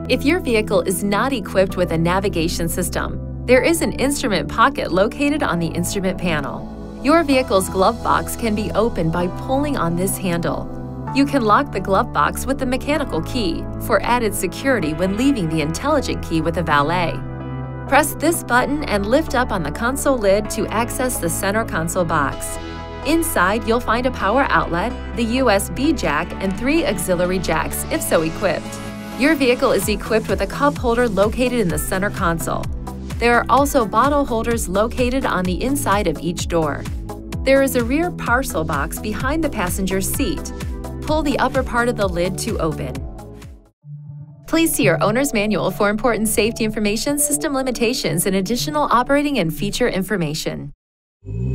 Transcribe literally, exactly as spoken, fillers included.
If your vehicle is not equipped with a navigation system, there is an instrument pocket located on the instrument panel. Your vehicle's glove box can be opened by pulling on this handle. You can lock the glove box with the mechanical key for added security when leaving the intelligent key with a valet. Press this button and lift up on the console lid to access the center console box. Inside, you'll find a power outlet, the U S B jack, and three auxiliary jacks, if so equipped. Your vehicle is equipped with a cup holder located in the center console. There are also bottle holders located on the inside of each door. There is a rear parcel box behind the passenger's seat. Pull the upper part of the lid to open. Please see your owner's manual for important safety information, system limitations, and additional operating and feature information.